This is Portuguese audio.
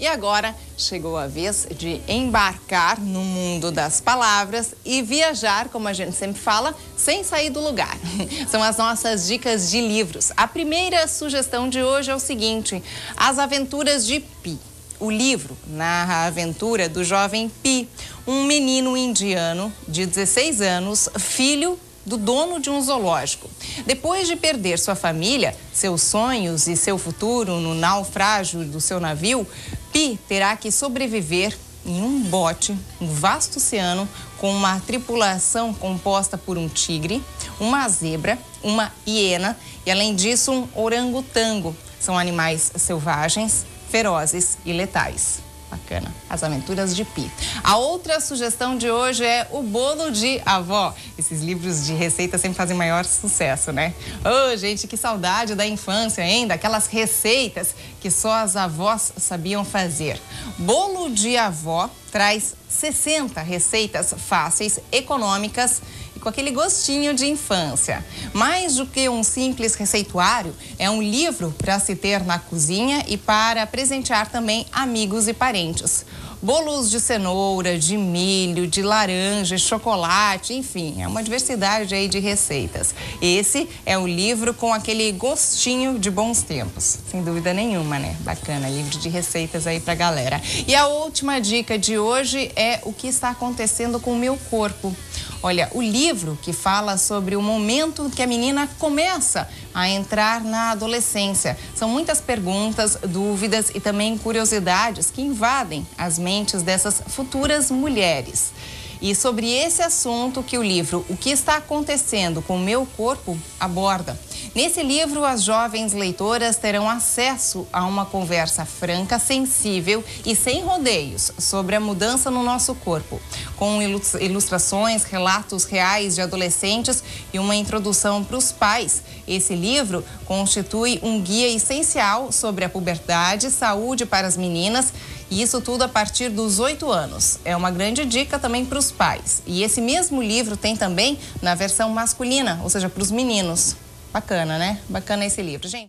agora chegou a vez de embarcar no mundo das palavras e viajar, como a gente sempre fala, sem sair do lugar. São as nossas dicas de livros. A primeira sugestão de hoje é o seguinte: As Aventuras de Pi. O livro narra a aventura do jovem Pi, um menino indiano de 16 anos, filho do dono de um zoológico. Depois de perder sua família, seus sonhos e seu futuro no naufrágio do seu navio, Pi terá que sobreviver em um bote no vasto oceano com uma tripulação composta por um tigre, uma zebra, uma hiena e, além disso, um orangotango. São animais selvagens, ferozes e letais. Bacana. As Aventuras de Pi. A outra sugestão de hoje é O Bolo de Avó. Esses livros de receita sempre fazem maior sucesso, né? Ô, gente, que saudade da infância, hein? Daquelas receitas que só as avós sabiam fazer. Bolo de Avó traz 60 receitas fáceis, econômicas e com aquele gostinho de infância. Mais do que um simples receituário, é um livro para se ter na cozinha e para presentear também amigos e parentes. Bolos de cenoura, de milho, de laranja, chocolate, enfim, é uma diversidade aí de receitas. Esse é o livro com aquele gostinho de bons tempos, sem dúvida nenhuma, né? Bacana, livro de receitas aí pra galera. E a última dica de hoje é O que está acontecendo com o meu corpo. Olha, o livro que fala sobre o momento que a menina começa a entrar na adolescência. São muitas perguntas, dúvidas e também curiosidades que invadem as mentes dessas futuras mulheres. E sobre esse assunto que o livro O que está acontecendo com o meu corpo aborda. Nesse livro, as jovens leitoras terão acesso a uma conversa franca, sensível e sem rodeios sobre a mudança no nosso corpo, com ilustrações, relatos reais de adolescentes e uma introdução para os pais. Esse livro constitui um guia essencial sobre a puberdade, saúde para as meninas, e isso tudo a partir dos 8 anos. É uma grande dica também para os pais. E esse mesmo livro tem também na versão masculina, ou seja, para os meninos. Bacana, né? Bacana esse livro, gente.